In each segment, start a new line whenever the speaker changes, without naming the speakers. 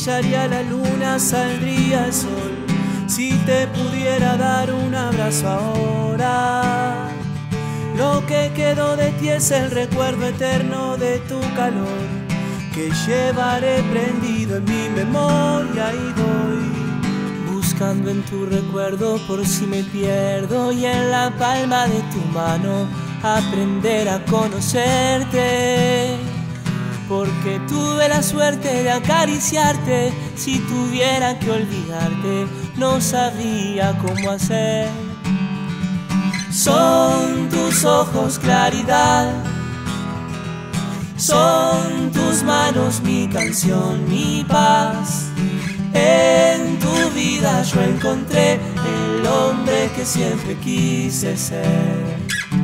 brillaría la luna, saldría el sol. Si te pudiera dar un abrazo ahora, lo que quedó de ti es el recuerdo eterno de tu calor, que llevaré prendido en mi memoria y voy buscando en tu recuerdo por si me pierdo, y en la palma de tu mano aprender a conocerte, porque tuve la suerte de acariciarte. Si tuviera que olvidarte, no sabría cómo hacer. Son tus ojos claridad, son tus manos mi canción, mi paz. En tu vida yo encontré el hombre que siempre quise ser.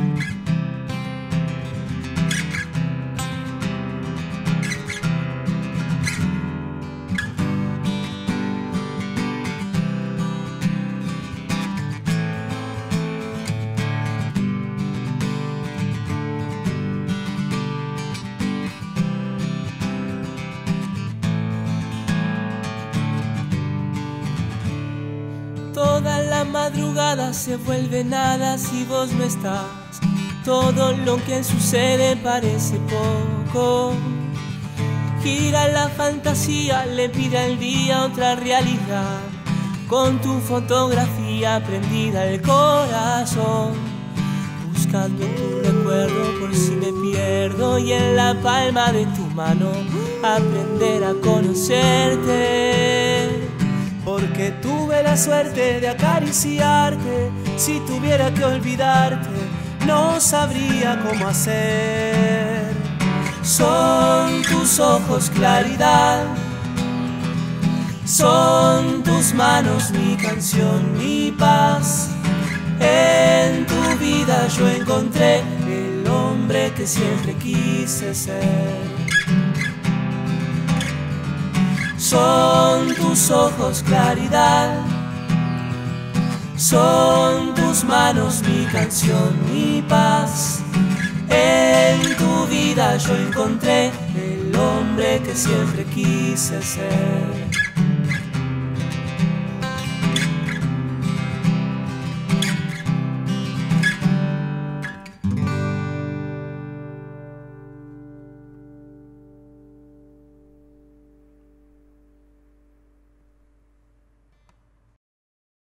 Toda la madrugada se vuelve nada si vos no estás. Todo lo que sucede parece poco. Gira la fantasía, le pide al día otra realidad. Con tu fotografía prendida al corazón, buscando en tu recuerdo por si me pierdo, y en la palma de tu mano aprender a conocerte, porque tuve la suerte de acariciarte. Si tuviera que olvidarte, no sabría cómo hacer. Son tus ojos claridad, son tus manos mi canción, mi paz. En tu vida yo encontré el hombre que siempre quise ser. Son tus ojos claridad, son tus manos mi canción, mi paz. En tu vida yo encontré el hombre que siempre quise ser.